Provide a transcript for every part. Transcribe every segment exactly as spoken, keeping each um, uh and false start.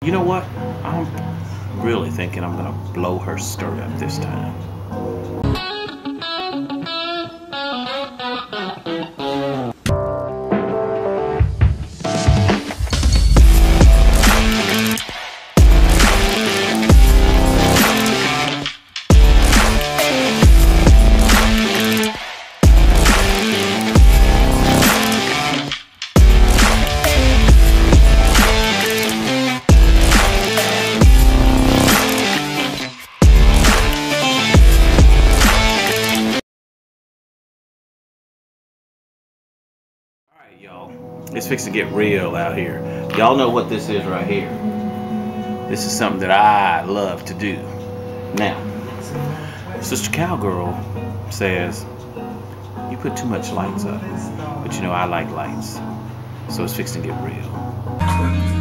You know what? I'm really thinking I'm gonna blow her skirt up this time. Y'all, it's fixing to get real out here. Y'all know what this is right here. This is something that I love to do. Now, Sister Cowgirl says, you put too much lights up. But you know, I like lights. So it's fixing to get real.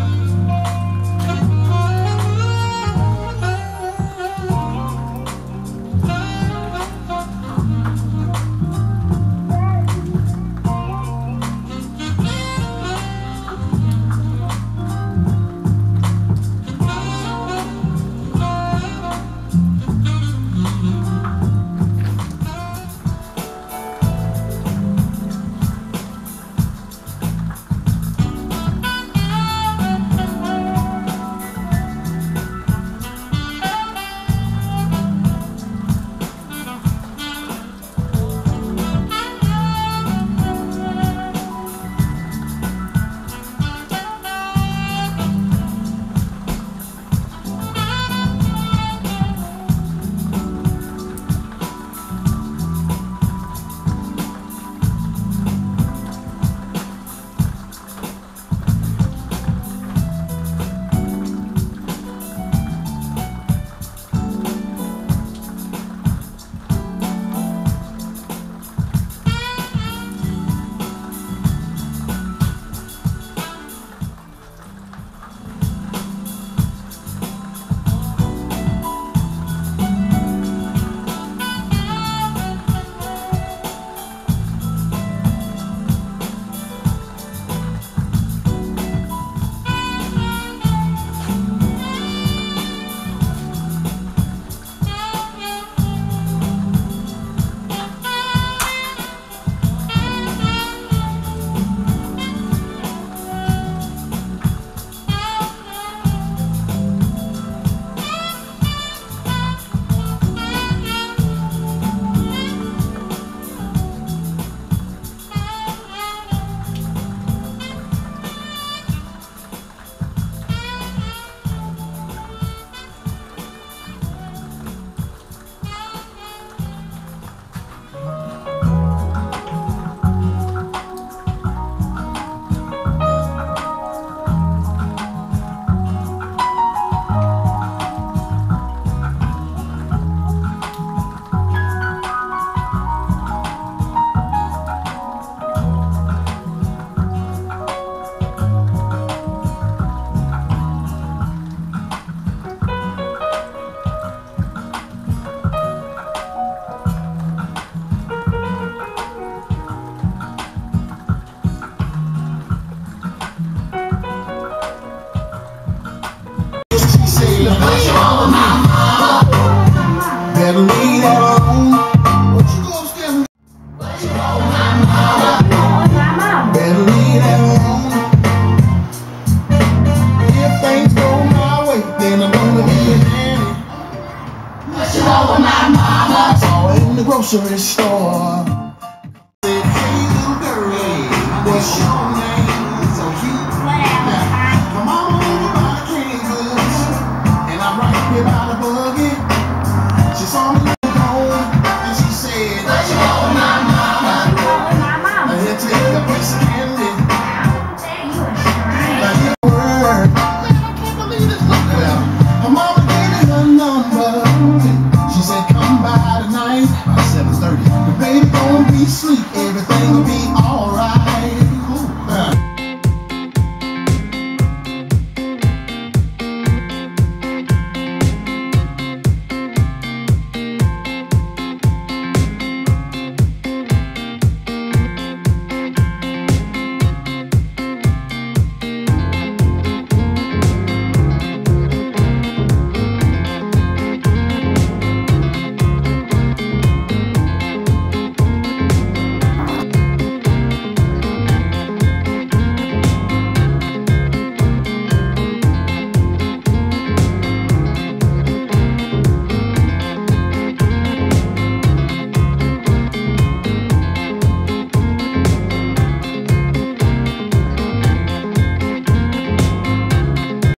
Better leave that alone. What you gonna stand? What you want, my mama? Better leave that alone. If things go my way, then I'm gonna be a nanny. What you want with my mama? Saw her in the grocery store. Said, hey little girl, what's your